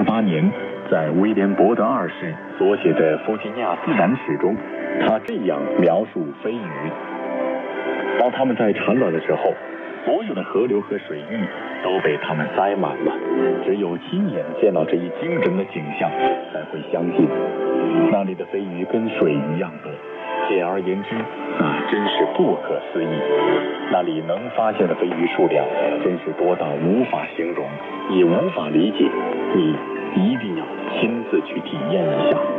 18年，在威廉伯德2世所写的《弗吉尼亚自然史》中，他这样描述飞鱼：当它们在产卵的时候，所有的河流和水域都被它们塞满了，只有亲眼见到这一惊人的景象，才会相信那里的飞鱼跟水一样多。简而言之，那真是不可思议。那里能发现的飞鱼数量真是多到无法形容，也无法理解。你一定要亲自去体验一下。